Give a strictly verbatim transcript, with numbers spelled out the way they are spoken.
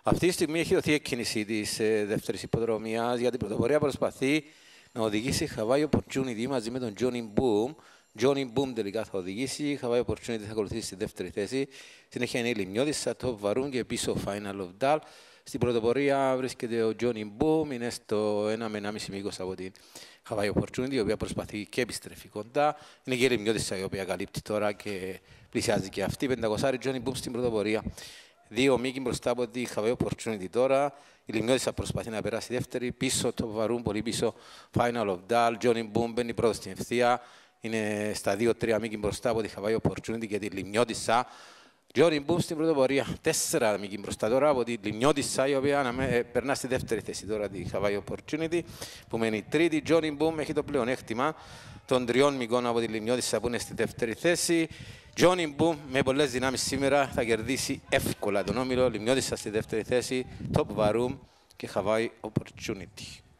Αυτή τη στιγμή έχει δοθεί εκκίνηση της ε, δεύτερης υποδρομίας για την πρωτοπορία. Προσπαθεί να οδηγήσει Hawaii Opportunity μαζί με τον Johnny Boom. Johnny Boom τελικά θα οδηγήσει. Hawaii Opportunity θα ακολουθήσει στη δεύτερη θέση. Συνέχεια είναι η Λιμνιώδης, Top Varun και πίσω Final of Dal. Στην πρωτοπορία βρίσκεται ο Johnny Boom. Είναι στο ένα με ενάμιση μήκος από την Hawaii Opportunity, η οποία προσπαθεί και επιστρέφει κοντά. Είναι και η Λιμνιώδης, η οποία καλύπτει τώρα και πλησιάζει και αυτή. πεντακόσια Johnny Boom στην πρωτοπορία. Δύο μήκη μπροστά από τη Hawaii Opportunity τώρα. Η Λιμνιώδης θα προσπαθεί να περάσει δεύτερη. Πίσω το Βαρούν, πολύ πίσω. Final of Dal. Johnny Boom μπαίνει πρώτος στην ευθεία. Είναι στα δύο τρία μήκη μπροστά από τη Hawaii Opportunity και τη Λιμνιώδησα. Johnny Boom στην πρωτοπορία. Τέσσερα μήκη μπροστά τώρα από τη Λιμνιώδησα, η οποία ε, περνά στη δεύτερη θέση τώρα τη Hawaii Opportunity. Που μένει τρίτη. Johnny Boom έχει το πλεονέκτημα των τριών μηκών από τη Λιμνιώδησα που είναι στη δεύτερη θέση. Johnny Boom με πολλές δυνάμεις σήμερα θα κερδίσει εύκολα τον όμιλο. Λιμνιώδησα στη δεύτερη θέση, Top Varum και Hawaii Opportunity.